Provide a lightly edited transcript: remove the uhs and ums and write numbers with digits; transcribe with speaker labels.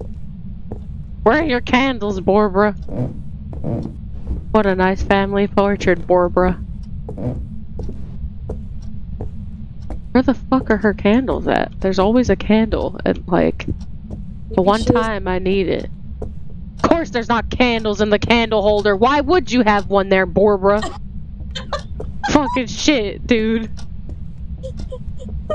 Speaker 1: Where are your candles, Barbara? What a nice family portrait, Barbara. Where the fuck are her candles at? There's always a candle at, like, the one time I need it. Of course there's not candles in the candle holder. Why would you have one there, Barbara? Fucking shit, dude.